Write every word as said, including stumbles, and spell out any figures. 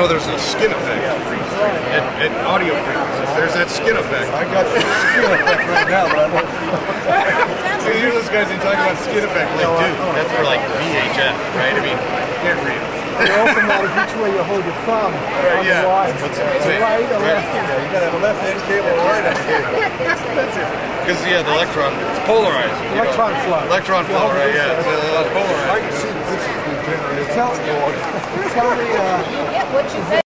there's a skin effect at, at audio frequencies. There's that skin effect. I got the skin effect right now, but I don't. So you hear those guys and talk about skin effect, like, dude, that's for like V H F, right? I mean, can't read. The open that is which way you hold your thumb Right, on yeah. the line. What's, It's wait, right or right. left. Yeah, you gotta have a left-hand cable or a right-hand cable. That's it. Because, yeah, the electron, it's polarized. you Electron know. flow. Electron You flow, hold right, this yeah. side. It's uh, polarized. I can see this is the generator. Tell, tell me, uh, Get what you pay.